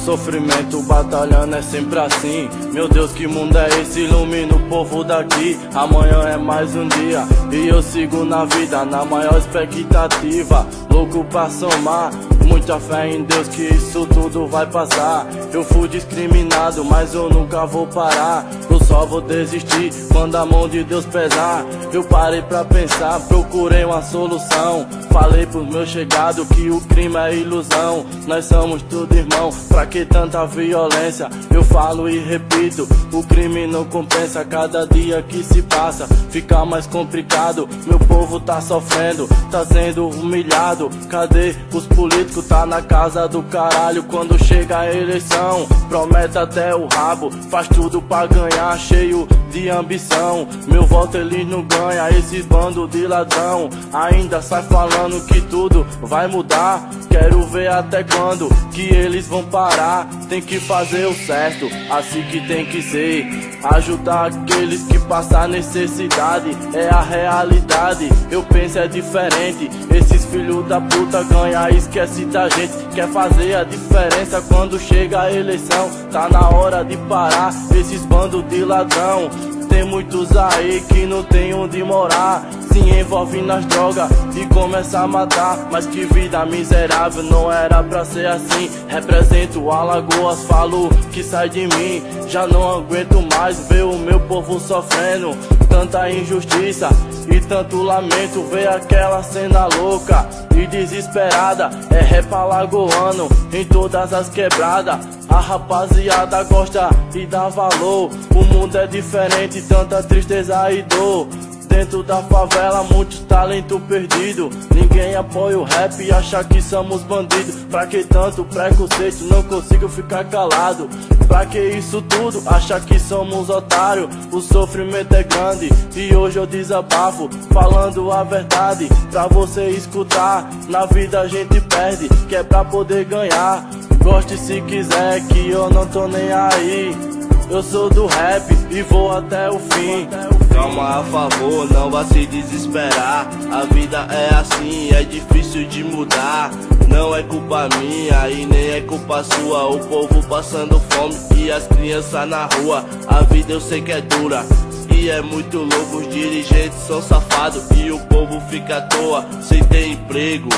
sofrimento batalhando é sempre assim. Meu Deus, que mundo é esse? Ilumina o povo daqui. Amanhã é mais um dia e eu sigo na vida na maior expectativa, louco pra somar. Muita fé em Deus que isso tudo vai passar. Eu fui discriminado, mas eu nunca vou parar. Eu só vou desistir quando a mão de Deus pesar. Eu parei pra pensar, procurei uma solução. Falei pros meus chegados que o crime é ilusão. Nós somos tudo irmão, pra que tanta violência? Eu falo e repito, o crime não compensa. Cada dia que se passa fica mais complicado. Meu povo tá sofrendo, tá sendo humilhado. Cadê os políticos? Tá na casa do caralho. Quando chega a eleição, promete até o rabo, faz tudo pra ganhar, cheio de ambição. Meu voto eles não ganham, esses bando de ladrão. Ainda sai falando que tudo vai mudar. Quero ver até quando que eles vão parar. Tem que fazer o certo, assim que tem que ser. Ajudar aqueles que passam necessidade, é a realidade. Eu penso é diferente. Esses filhos da puta ganham e esquece da gente. Quer fazer a diferença quando chega a eleição. Tá na hora de parar esses bandos de ladrão. Tem muitos aí que não tem onde morar, se envolve nas drogas e começa a matar. Mas que vida miserável, não era pra ser assim. Represento Alagoas, falo que sai de mim. Já não aguento mais ver o meu povo sofrendo. Tanta injustiça e tanto lamento. Ver aquela cena louca e desesperada. É rap alagoano em todas as quebradas. A rapaziada gosta e dá valor. O mundo é diferente, tanta tristeza e dor. Dentro da favela, muito talento perdido. Ninguém apoia o rap e acha que somos bandidos. Pra que tanto preconceito, não consigo ficar calado. Pra que isso tudo, acha que somos otários. O sofrimento é grande e hoje eu desabafo, falando a verdade pra você escutar. Na vida a gente perde, que é pra poder ganhar. Goste se quiser, que eu não tô nem aí. Eu sou do rap e vou até o fim. Calma, a favor, não vá se desesperar. A vida é assim, é difícil de mudar. Não é culpa minha e nem é culpa sua. O povo passando fome e as crianças na rua. A vida eu sei que é dura e é muito louco. Os dirigentes são safados e o povo fica à toa, sem ter emprego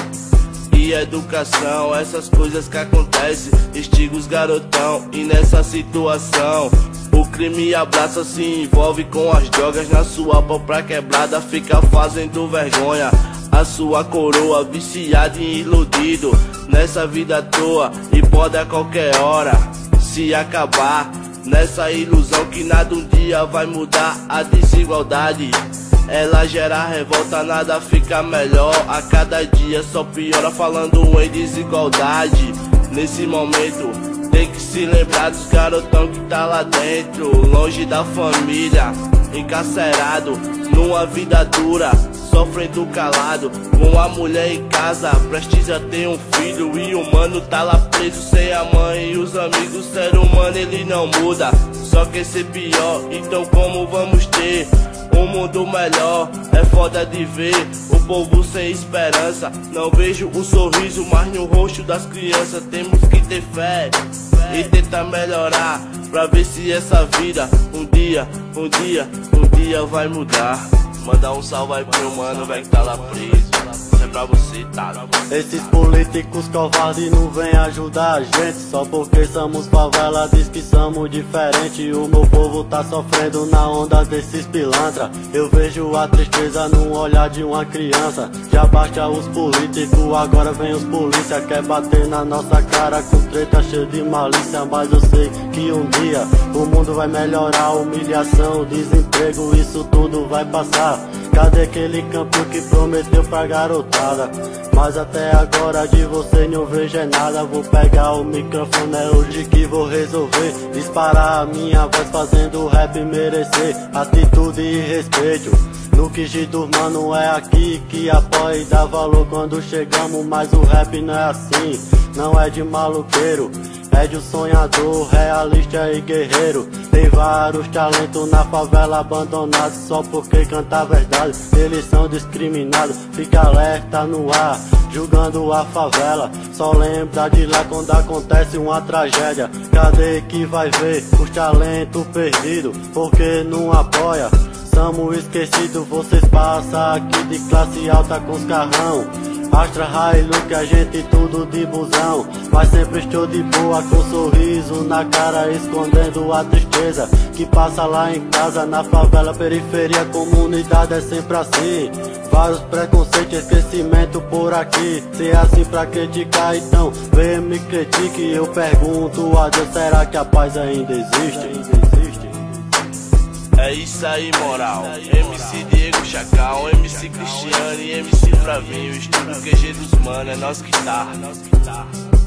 e educação. Essas coisas que acontecem, estiga os garotão. E nessa situação o crime abraça, se envolve com as drogas. Na sua própria quebrada fica fazendo vergonha. A sua coroa viciado e iludido nessa vida à toa, e pode a qualquer hora se acabar. Nessa ilusão que nada um dia vai mudar. A desigualdade, ela gera revolta, nada fica melhor. A cada dia só piora, falando em desigualdade. Nesse momento tem que se lembrar dos garotão que tá lá dentro, longe da família, encarcerado numa vida dura, sofrendo calado, com a mulher em casa, prestes a ter um filho. E o mano tá lá preso sem a mãe e os amigos. O ser humano ele não muda, só quer ser pior. Então como vamos ter um mundo melhor? É foda de ver o povo sem esperança. Não vejo o sorriso mais no rosto das crianças. Temos que ter fé e tentar melhorar, pra ver se essa vida um dia vai mudar. Mandar um salve aí pro mano, velho, que tá lá preso. Isso é pra você, tá? Esses políticos covardes não vêm ajudar a gente. Só porque somos favela diz que somos diferentes. O meu povo tá sofrendo na onda desses pilantra. Eu vejo a tristeza no olhar de uma criança. Já basta os políticos, agora vem os polícia. Quer bater na nossa cara com treta cheia de malícia. Mas eu sei que um dia o mundo vai melhorar. Humilhação, desemprego, isso tudo vai passar. Cadê aquele campo que prometeu pra garotada? Mas até agora de você não vejo é nada. Vou pegar o microfone, é hoje que vou resolver. Disparar a minha voz fazendo o rap merecer atitude e respeito. No que dos mano é aqui que apoia e dá valor quando chegamos. Mas o rap não é assim, não é de maluqueiro. Médio sonhador, realista e guerreiro. Tem vários talentos na favela abandonados só porque canta a verdade. Eles são discriminados, fica alerta no ar, julgando a favela. Só lembra de lá quando acontece uma tragédia. Cadê que vai ver os talentos perdidos? Porque não apoia, somos esquecidos. Vocês passam aqui de classe alta com os carrão, Astra, Hilux, a gente tudo de busão. Mas sempre estou de boa com um sorriso na cara, escondendo a tristeza que passa lá em casa. Na favela, periferia, comunidade é sempre assim. Vários preconceitos, esquecimento por aqui. Se é assim pra criticar, então vem me critique. Eu pergunto a Deus, será que a paz ainda existe? É isso aí, moral. MC Diego Chacal, MC Cristiano e MC Flavinho. Estúdio QG dos mano, é nós que tá.